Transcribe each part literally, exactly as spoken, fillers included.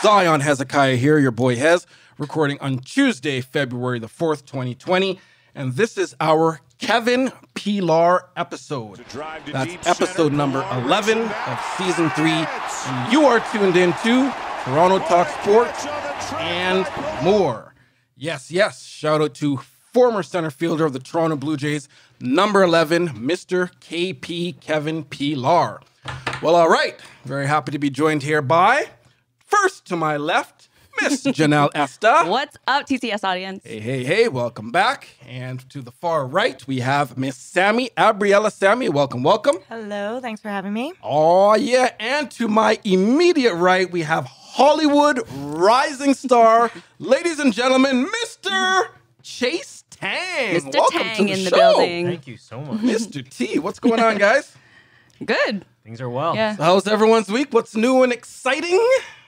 Zion Hezekiah here, your boy Hez, recording on Tuesday, February the fourth, twenty twenty. And this is our Kevin Pilar episode. That's episode number eleven of season three. And you are tuned in to Toronto Talk Sports and more. Yes, yes. Shout out to former center fielder of the Toronto Blue Jays, number eleven, Mister K P Kevin Pilar. Well, all right. Very happy to be joined here by, first to my left, Miss Janelle Estaa. What's up, T C S audience? Hey, hey, hey, welcome back. And to the far right, we have Miss Sammy, Abriella. Sammy, welcome, welcome. Hello, thanks for having me. Oh, yeah. And to my immediate right, we have Hollywood rising star, ladies and gentlemen, Mister Chase Tang. Mister Welcome Tang to the in the show. building. Thank you so much. Mister T, what's going on, guys? Good. Things are well. Yeah. So how's everyone's week? What's new and exciting?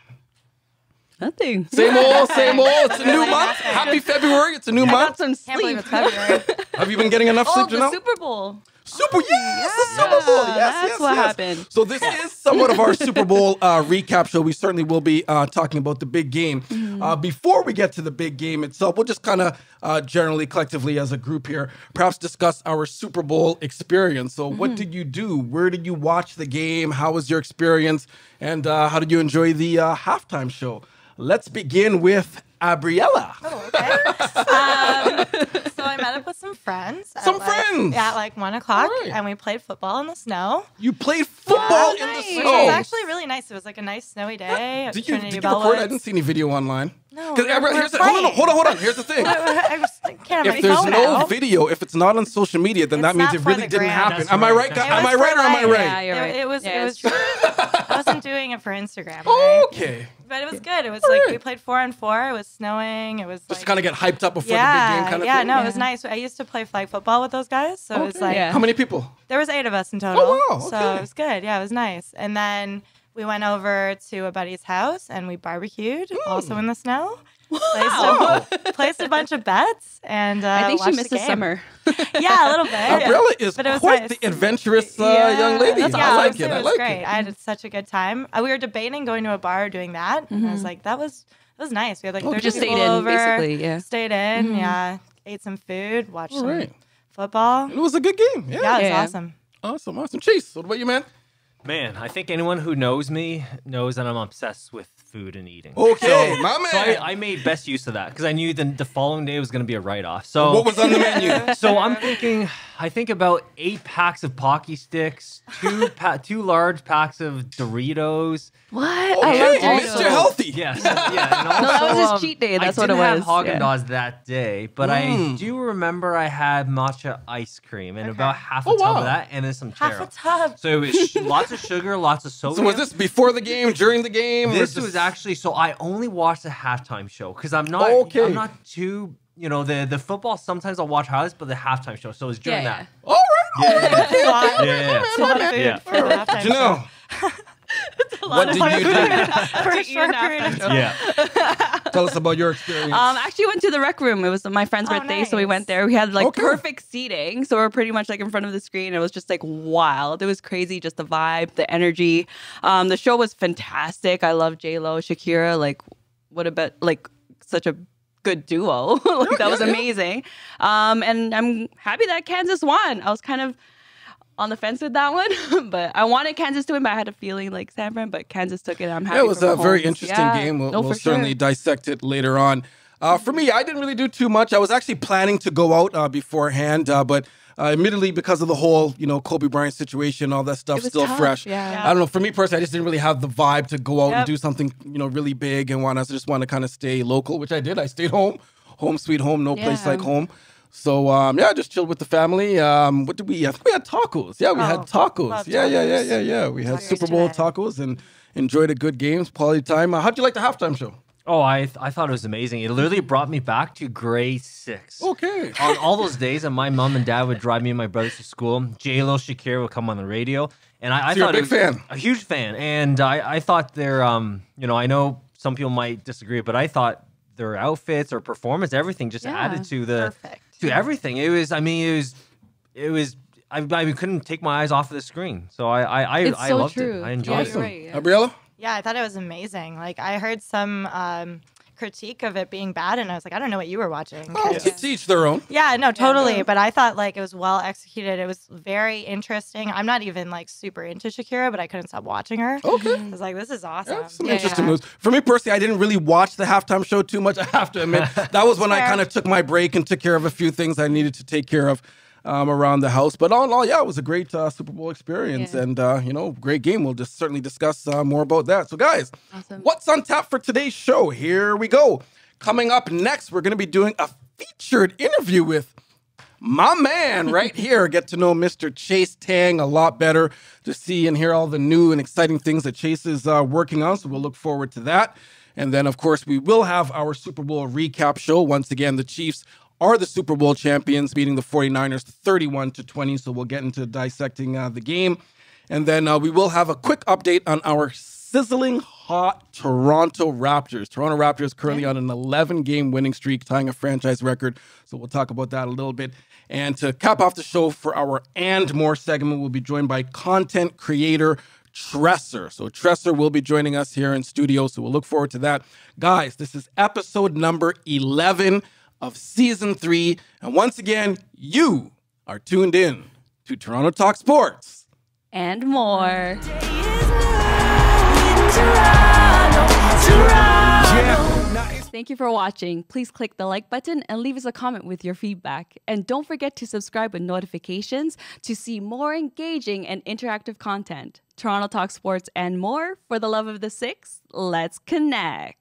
Nothing. Same old, same old. It's a new month. Happy February. It's a new I month. got some Can't believe sleep. it's February. Have you been getting enough Oh, sleep, the Janelle? Super Bowl. Super, yes, the Super Bowl. Yes, that's yes, what yes. happened. So this is somewhat of our Super Bowl uh, recap show. We certainly will be uh, talking about the big game. Mm-hmm. Uh, before we get to the big game itself, we'll just kind of uh, generally, collectively as a group here, perhaps discuss our Super Bowl experience. So what Mm-hmm. did you do? Where did you watch the game? How was your experience? And uh, how did you enjoy the uh, halftime show? Let's begin with Abriella. Oh, okay. um, so I met up with some friends. at Some like- friends? Yeah, at like one o'clock, All right. and we played football in the snow. You played football Yeah, in the nice. Which snow. was actually really nice. It was like a nice snowy day at Did you, Trinity did you record? I Bellwoods. didn't see any video online. No, 'Cause we were- Abriella, we here's were the, hold on, playing. hold on, hold on. Here's the thing. I was, I can't have If my there's phone no out. video, if it's not on social media, then It's that means not it for really the didn't gram. happen. That's Am I right. right? That's Am I right. right or am I right? Yeah, you're It, right. it was. Yeah, it it's was. true. I wasn't doing it for Instagram. Right? Okay. But it was good. It was All like right. we played four on four. It was snowing. It was Just like kind of get hyped up before yeah, the big game kind of yeah. thing? No, it was Yeah. nice. I used to play flag football with those guys, so it was Okay. like Yeah. How many people? there was eight of us in total. Oh, wow, So okay. it was good. Yeah, it was nice. And then we went over to a buddy's house and we barbecued, Mm. also in the snow. Placed, Wow. a, placed a bunch of bets and uh, I think she watched missed the the game. summer. Yeah, a little bit. Abriella is But it was quite nice. the adventurous uh, Yeah, young lady. that's I yeah, like honestly, it. I was like great. it. I had such a good time. Uh, we were debating going to a bar doing that, and I was like, that was that was nice. We had like Oh, thirty Just people stayed in, over, basically, yeah. Stayed in, yeah. Ate some food, watched All some right. football. It was a good game. Yeah. Yeah, it was Yeah. awesome. Awesome, awesome. Chase, what about you, man? Man, I think anyone who knows me knows that I'm obsessed with food and eating. Okay, my man. So I, I made best use of that because I knew the, the following day was going to be a write-off. So what was on the menu? So I'm thinking, I think about eight packs of Pocky Sticks, two pa- two large packs of Doritos. What? Okay, I love Doritos. Mister Healthy. Yes, yeah. And also, No, that was his um, cheat day. That's I what it didn't have was. Haagen Yeah. Dazs that day, but Mm. I do remember I had matcha ice cream and Okay. about half a Oh, tub wow. of that, and then some Half taro. a tub. So it was sh- lots of sugar, lots of soda. So was this before the game, during the game? or This just- was actually so I only watched the halftime show because I'm not Okay. I'm not too you know the the football sometimes I'll watch highlights, but the halftime show so it was during Yeah, that. All right. Yeah, yeah, It's a lot. yeah, yeah. It's a lot of food Yeah. for the halftime Janelle, show. what did you do? For a Eat short an period of halftime time. Yeah. Tell us about your experience. Um, actually went to the rec room. It was my friend's Oh, birthday, so we nice. went there. We had like Okay. perfect seating, so we're pretty much like in front of the screen. It was just like wild. It was crazy, just the vibe, the energy. Um, the show was fantastic. I love J Lo, Shakira. Like, what about like such a good duo? Like that was yeah, yeah. amazing. Um, and I'm happy that Kansas won. I was kind of on the fence with that one, but I wanted Kansas to win, but I had a feeling like San Fran, but Kansas took it. I'm happy. Yeah, it was for a very Mahomes. interesting Yeah. game. We'll, No, we'll for certainly sure. dissect it later on. Uh, for me, I didn't really do too much. I was actually planning to go out uh, beforehand, uh, but uh, admittedly, because of the whole, you know, Kobe Bryant situation, all that stuff It was still tough, fresh. yeah. I don't know. For me personally, I just didn't really have the vibe to go out and Yep. do something, you know, really big and want to just want to kind of stay local, which I did. I stayed home, home sweet home, no place Yeah. like home. So um, yeah, just chilled with the family. Um, what did we? I think we had tacos. Yeah, we had Oh, tacos. love Yeah, yeah, yeah, tacos. yeah, yeah. We had Tacos Super Bowl tonight. tacos and enjoyed a good games, quality time. Uh, how'd you like the halftime show? Oh, I th- I thought it was amazing. It literally brought me back to grade six. Okay. On all those days that my mom and dad would drive me and my brothers to school, J Lo, Shakira would come on the radio, and I, I So you're a thought big it was fan. a huge fan, and I I thought their um you know I know some people might disagree, but I thought their outfits or performance, everything just Yeah, added to the Perfect. to everything. It was I mean it was it was. I, I couldn't take my eyes off of the screen, so I I I, It's I so loved true. it. I Yeah, enjoyed you're it. right, yeah. Abriella? Yeah, I thought it was amazing. Like, I heard some um, critique of it being bad, and I was like, I don't know what you were watching. Oh, to teach their own. Yeah, no, totally. Yeah. But I thought like it was well executed. It was very interesting. I'm not even like super into Shakira, but I couldn't stop watching her. Okay. I was like, this is awesome. Yeah, some Yeah. interesting moves. For me personally, I didn't really watch the halftime show too much, I have to admit. That was when I Fair. kind of took my break and took care of a few things I needed to take care of um, around the house. But all in all, yeah, it was a great uh, Super Bowl experience. Yeah. And, uh, you know, great game. We'll just certainly discuss uh, more about that. So, guys, Awesome. what's on tap for today's show? Here we go. Coming up next, we're going to be doing a featured interview with my man right here. Get to know Mister Chase Tang a lot better, to see and hear all the new and exciting things that Chase is uh, working on. So we'll look forward to that. And then, of course, we will have our Super Bowl recap show. Once again, the Chiefs are the Super Bowl champions, beating the forty-niners thirty-one to twenty. So we'll get into dissecting uh, the game. And then uh, we will have a quick update on our sizzling hot Toronto Raptors. Toronto Raptors currently on an eleven-game winning streak, tying a franchise record. So we'll talk about that a little bit. And to cap off the show for our And More segment, we'll be joined by content creator Tresser. So Tresser will be joining us here in studio, so we'll look forward to that. Guys, this is episode number eleven of season three. And once again, you are tuned in to Toronto Talk Sports. And more. Thank you for watching. Please click the like button and leave us a comment with your feedback. And don't forget to subscribe with notifications to see more engaging and interactive content. Toronto Talk Sports and more. For the love of the six, let's connect.